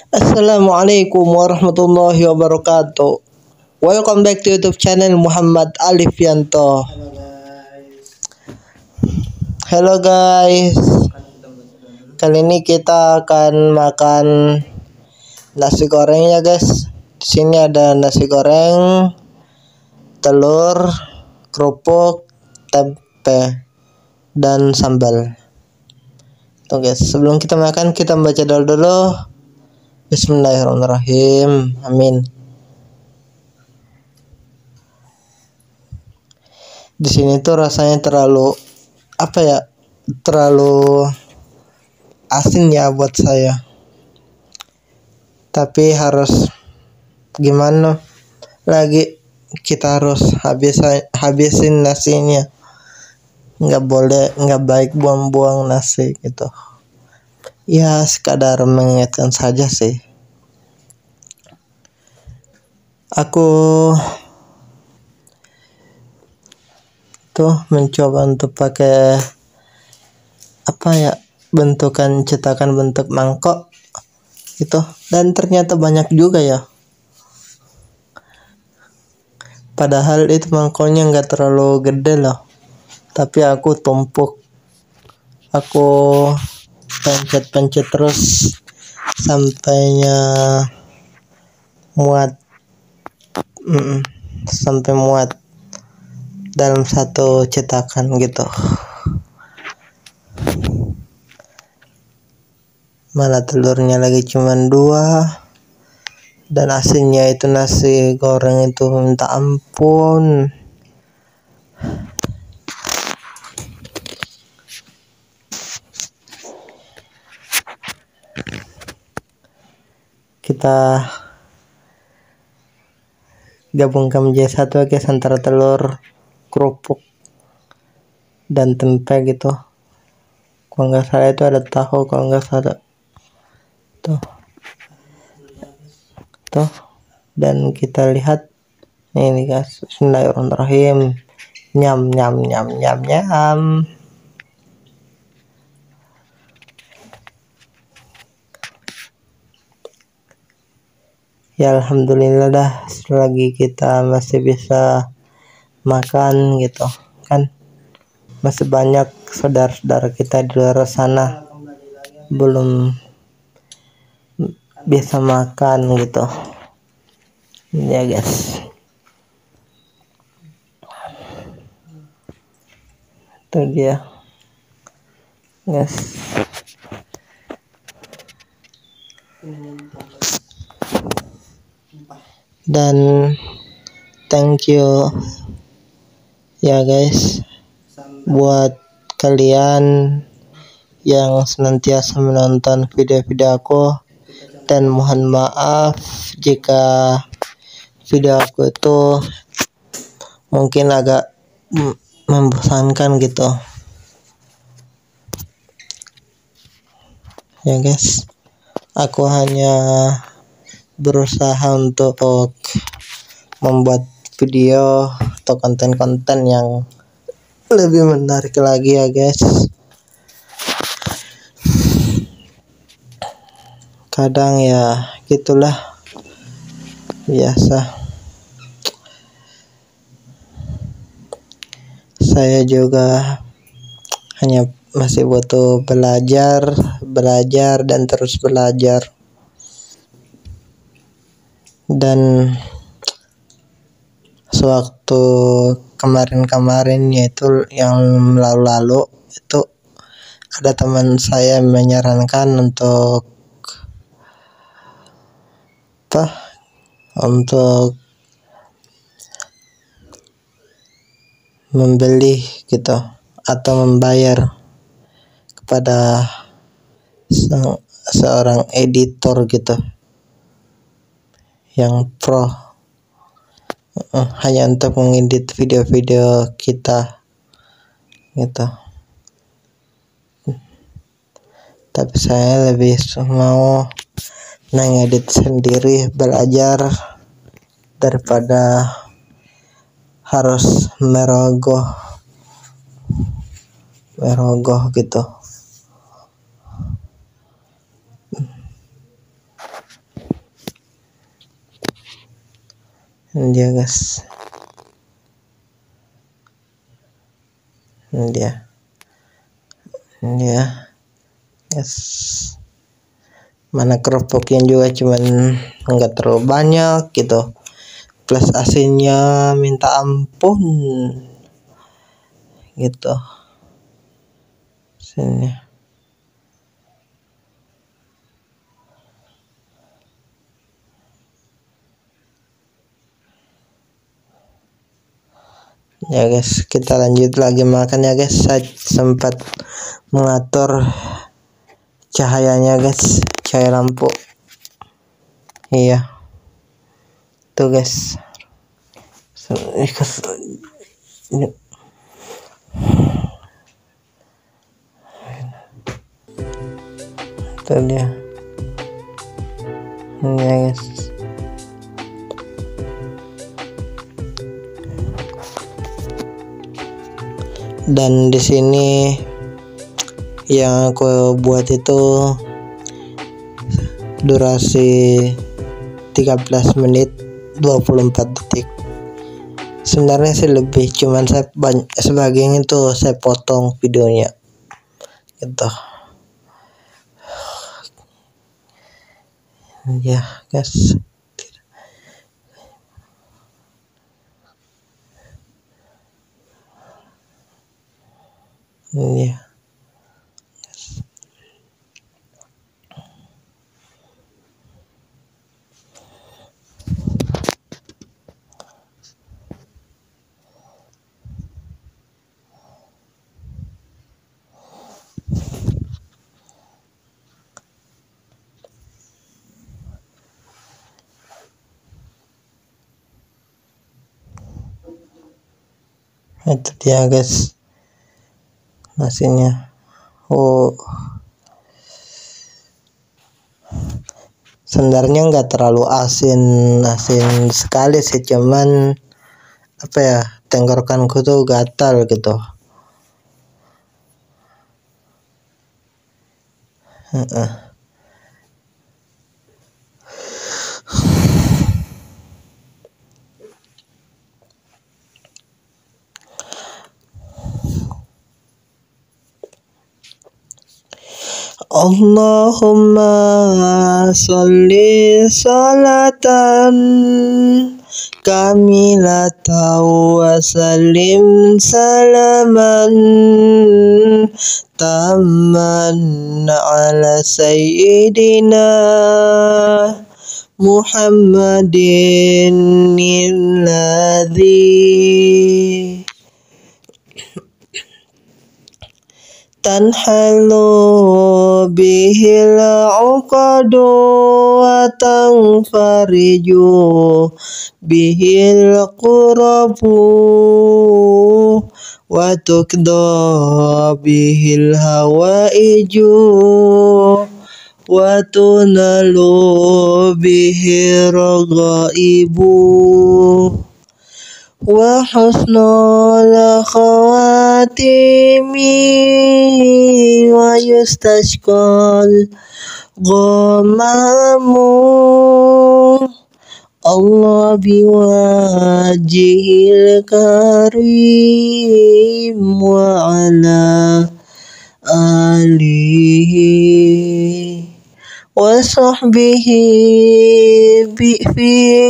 Assalamualaikum warahmatullahi wabarakatuh. Welcome back to YouTube channel Muhammad Alifianto. Halo guys. Kali ini kita akan makan nasi goreng ya guys. Di sini ada nasi goreng, telur, kerupuk, tempe, dan sambal. Tuh guys, sebelum kita makan kita baca doa dulu. Bismillahirrahmanirrahim. Amin. Di sini tuh rasanya terlalu terlalu asin ya buat saya. Tapi harus gimana lagi, kita harus habisin nasinya. Nggak baik buang-buang nasi gitu. Ya sekadar mengingatkan saja sih. Aku tuh mencoba untuk pakai bentukan cetakan bentuk mangkok gitu, dan ternyata banyak juga ya. Padahal itu mangkoknya nggak terlalu gede loh, tapi aku tumpuk, aku pencet terus sampainya muat, sampai muat dalam satu cetakan gitu. Malah telurnya lagi cuman 2, dan asinnya itu nasi goreng itu minta ampun. Kita gabungkan menjadi satu guys, antara telur, kerupuk, dan tempe gitu. Kalau nggak salah itu ada tahu, kalau nggak salah tuh. Dan kita lihat ini guys. Bismillahirrahmanirrahim. Nyam nyam nyam nyam nyam. Ya alhamdulillah dah, selagi kita masih bisa makan gitu kan. Masih banyak saudara-saudara kita di luar sana belum bisa makan gitu ya guys. Itu dia guys. Dan thank you ya guys buat kalian yang senantiasa menonton video-video aku, dan mohon maaf jika video aku itu mungkin agak membosankan gitu ya guys. Aku hanya berusaha untuk membuat video atau konten-konten yang lebih menarik lagi ya guys. Kadang ya gitulah, biasa. Saya juga hanya masih butuh belajar dan terus belajar. Dan sewaktu kemarin yaitu yang lalu itu ada teman saya menyarankan untuk membeli gitu atau membayar kepada seorang editor gitu yang pro, hanya untuk mengedit video-video kita gitu. Tapi saya lebih mau ngedit sendiri, belajar, daripada harus merogoh gitu. dia guys, dia guys, mana kerupuknya juga cuman nggak terlalu banyak gitu, plus asinnya minta ampun gitu sini. Ya guys, kita lanjut lagi makan ya guys. Saya sempat mengatur cahayanya guys, cahaya lampu. Iya, tuh guys. Ini. Tuh dia. Ini ya guys. Dan di sini yang aku buat itu durasi 13 menit 24 detik. Sebenarnya sih lebih, cuman saya sebagian itu saya potong videonya gitu. Ya guys, ya itu dia guys nasinya. Oh, sebenarnya nggak terlalu asin sekali sih, cuman apa ya, tenggorokanku tuh gatal gitu. Allahumma sholli sholatan kamilatan wa sallim salaman tamman ala sayyidina Muhammadin alladhi tanhalu bihil uqadu wa tanfariju bihil qurabu wa tuqda bihil hawaiju wa tunalu bihil ragaibu wa husnul khawatimi wa yustashqal ghamamu Allah biwajhil karim wa ala alihi wa sahbihi fi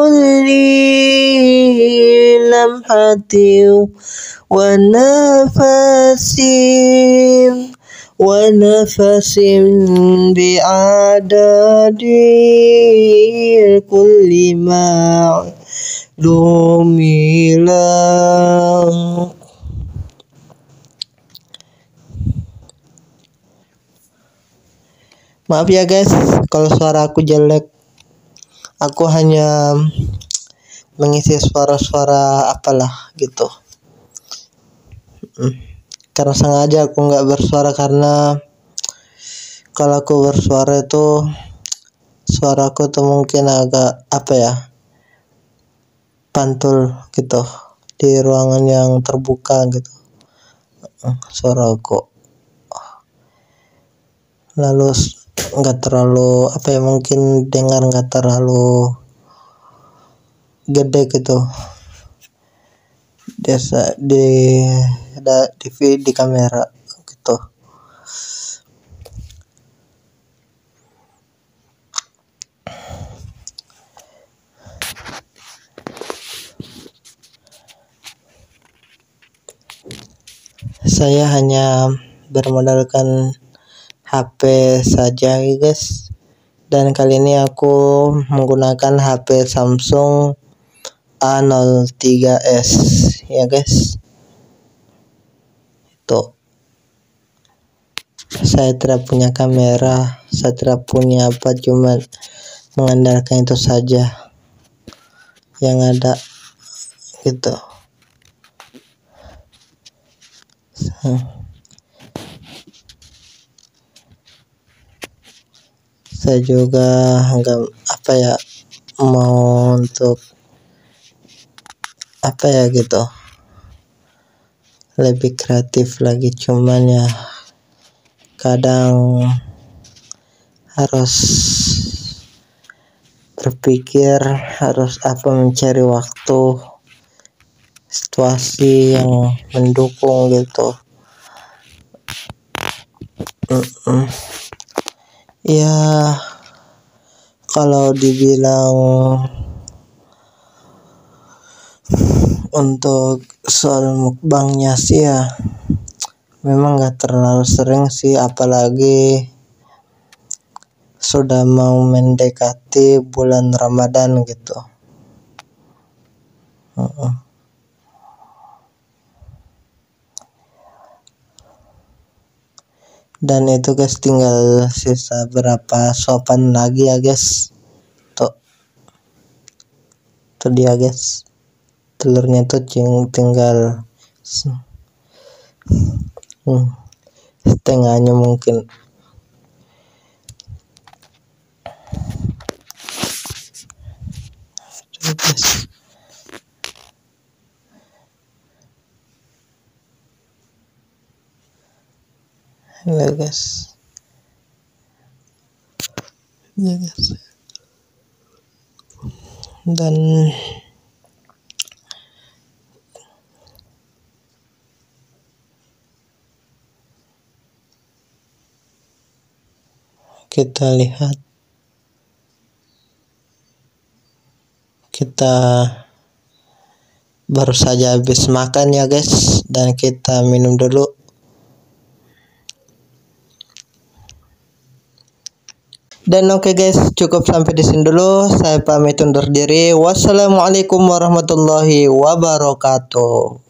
kulli lamhatin wa nafasin bi'adadi kulli ma'lumilah. Maaf ya guys kalau suara aku jelek, aku hanya mengisi suara-suara apalah gitu. Karena sengaja aku nggak bersuara, karena kalau aku bersuara itu suaraku tuh mungkin agak apa ya, pantul gitu di ruangan yang terbuka gitu suaraku, lalu nggak terlalu apa ya, mungkin dengar nggak terlalu gede gitu desa di kamera gitu. Saya hanya bermodalkan HP saja ya guys, dan kali ini aku menggunakan HP Samsung A03s ya guys. Tuh, saya tidak punya kamera, saya tidak punya apa, cuma mengandalkan itu saja yang ada gitu. Saya juga nggak apa ya, mau untuk apa ya gitu, lebih kreatif lagi, cuman ya kadang harus berpikir, harus apa, mencari waktu, situasi yang mendukung gitu. Ya kalau dibilang untuk soal mukbangnya sih ya memang nggak terlalu sering sih, apalagi sudah mau mendekati bulan Ramadan gitu. Dan itu guys, tinggal sisa berapa sopan lagi ya guys. Tuh dia guys, telurnya tuh tinggal setengahnya mungkin. Tuh guys, ya guys, ya guys. Dan kita lihat, kita baru saja habis makan ya guys, dan kita minum dulu. Dan oke guys, cukup sampai di sini dulu. Saya pamit undur diri. Wassalamualaikum warahmatullahi wabarakatuh.